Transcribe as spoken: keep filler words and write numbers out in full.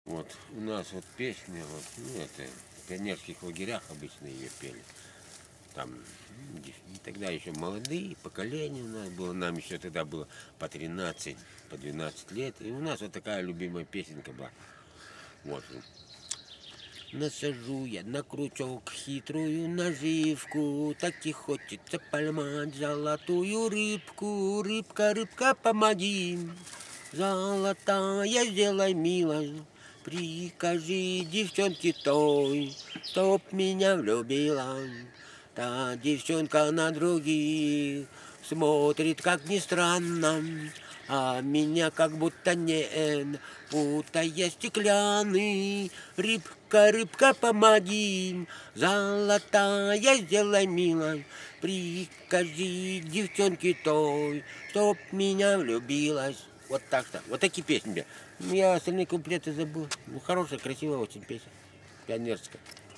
Вот у нас вот песня, вот, ну это, в пионерских лагерях обычно ее пели. Там, ну, тогда еще молодые, поколение у нас было, нам еще тогда было по тринадцать, по двенадцать лет. И у нас вот такая любимая песенка была. Вот. Насажу я на крючок хитрую наживку, так и хочется поймать золотую рыбку. Рыбка, рыбка, помоги, золотая, сделай милость. Прикажи девчонке той, чтоб меня влюбила. Та девчонка на других смотрит, как ни странно, а меня как будто нет, путая стеклянный. Рыбка, рыбка, помоги, золотая, сделай милость. Прикажи девчонке той, чтоб меня влюбилась. Вот так-то. Вот такие песни. Я остальные куплеты забыл. Ну, хорошая, красивая очень песня. Пионерская.